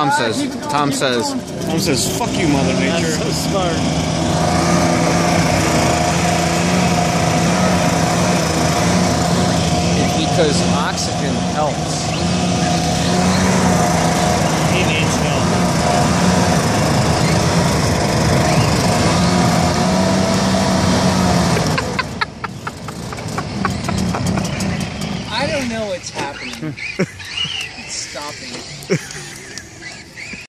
Tom says. Tom says. Tom says, "Fuck you, Mother Nature." That's so smart. It's because oxygen helps.